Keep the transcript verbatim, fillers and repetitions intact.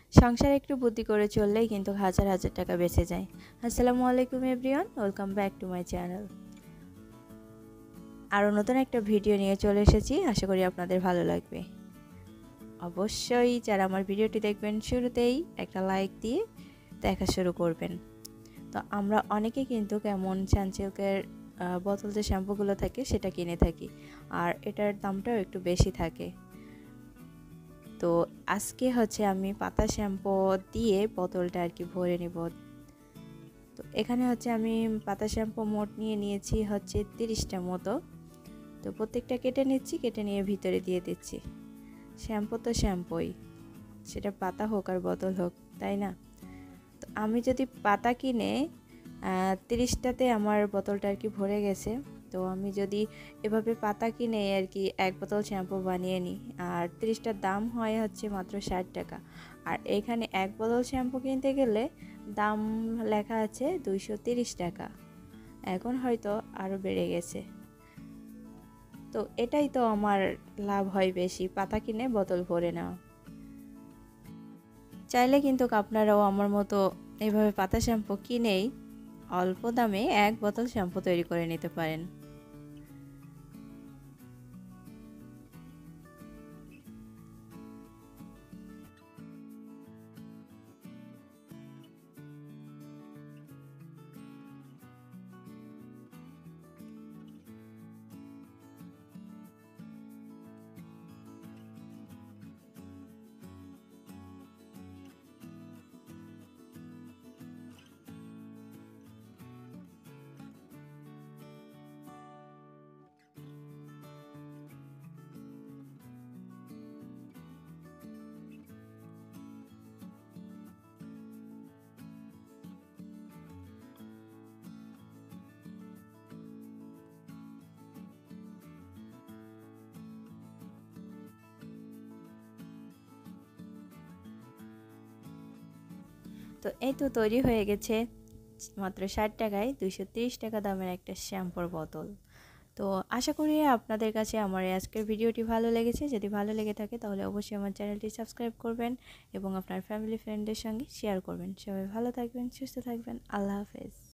সংসারে একটু বুদ্ধি করে চললেই কিন্তু হাজার হাজার টাকা বেঁচে যায়। আসসালামু আলাইকুম everyone, welcome back to my channel. আরও নতুন একটা ভিডিও নিয়ে চলে এসেছি, আশা করি আপনাদের ভালো লাগবে। অবশ্যই যারা আমার ভিডিওটি দেখবেন শুরুতেই একটা লাইক দিয়ে দেখা শুরু করবেন। তো আমরা অনেকে কিন্তু কেমন সানসিল্কের বোতল যে শ্যাম্পুগুলো থাকে সেটা কিনে থাকি, আর এটার দামটাও একটু বেশি থাকে। তো আজকে হচ্ছে আমি পাতা শ্যাম্পু দিয়ে বোতলটা আর কি ভরে নিব। তো এখানে হচ্ছে আমি পাতা শ্যাম্পু মোট নিয়ে নিয়েছি হচ্ছে তিরিশটা মতো। তো প্রত্যেকটা কেটে নিচ্ছি, কেটে নিয়ে ভিতরে দিয়ে দিচ্ছি। শ্যাম্পু তো শ্যাম্পুই, সেটা পাতা হোক আর বোতল হোক, তাই না? তো আমি যদি পাতা কিনে তিরিশটাতে আমার বোতলটা আর কি ভরে গেছে। তো আমি যদি এভাবে পাতা কিনে আর কি এক বোতল শ্যাম্পু বানিয়ে নিই, আর তিরিশটার দাম হয় হচ্ছে মাত্র ষাট টাকা। আর এখানে এক বোতল শ্যাম্পু কিনতে গেলে দাম লেখা আছে দুইশো তিরিশ টাকা, এখন হয়তো আরও বেড়ে গেছে। তো এটাই তো আমার লাভ হয় বেশি, পাতা কিনে বোতল ভরে নেওয়া। চাইলে কিন্তু আপনারাও আমার মতো এইভাবে পাতা শ্যাম্পু কিনেই অল্প দামে এক বোতল শ্যাম্পু তৈরি করে নিতে পারেন। তো এই তো তৈরি হয়ে গেছে মাত্র ষাট টাকায় দুইশো তিরিশ টাকা দামের একটা শ্যাম্পুর বোতল। তো আশা করি আপনাদের কাছে আমার আজকের ভিডিওটি ভালো লেগেছে। যদি ভালো লেগে থাকে তাহলে অবশ্যই আমার চ্যানেলটি সাবস্ক্রাইব করবেন এবং আপনার ফ্যামিলি ফ্রেন্ডদের সঙ্গে শেয়ার করবেন। সবাই ভালো থাকবেন, সুস্থ থাকবেন। আল্লাহ হাফেজ।